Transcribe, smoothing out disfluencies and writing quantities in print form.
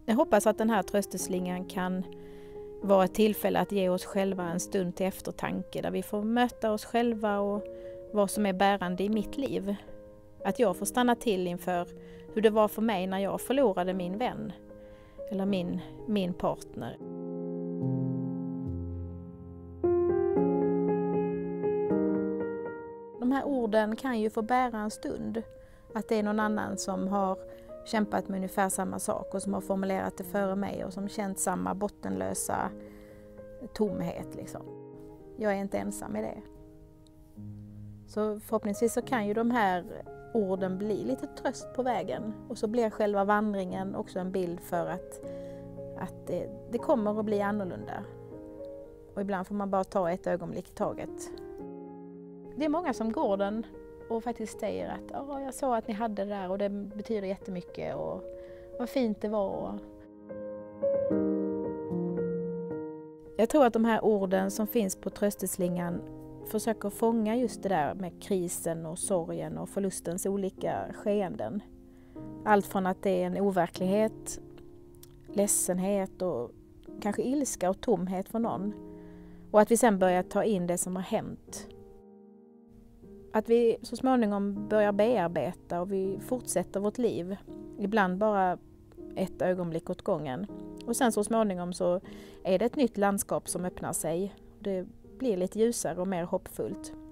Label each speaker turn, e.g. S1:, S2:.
S1: Jag hoppas att den här trösteslingan kan vara ett tillfälle att ge oss själva en stund till eftertanke där vi får möta oss själva och vad som är bärande i mitt liv. Att jag får stanna till inför hur det var för mig när jag förlorade min vän eller min partner. De här orden kan ju få bära en stund. Att det är någon annan som har kämpat med ungefär samma sak och som har formulerat det före mig och som känt samma bottenlösa tomhet. Liksom. Jag är inte ensam i det. Så förhoppningsvis så kan ju de här orden bli lite tröst på vägen. Och så blir själva vandringen också en bild för att det kommer att bli annorlunda. Och ibland får man bara ta ett ögonblick i taget. Det är många som går den och faktiskt säger att jag såg att ni hade det där och det betyder jättemycket och vad fint det var. Jag tror att de här orden som finns på trösteslingan försöker fånga just det där med krisen och sorgen och förlustens olika skeenden. Allt från att det är en overklighet, ledsenhet och kanske ilska och tomhet för någon. Och att vi sen börjar ta in det som har hänt. Att vi så småningom börjar bearbeta och vi fortsätter vårt liv. Ibland bara ett ögonblick åt gången. Och sen så småningom så är det ett nytt landskap som öppnar sig. Det blir lite ljusare och mer hoppfullt.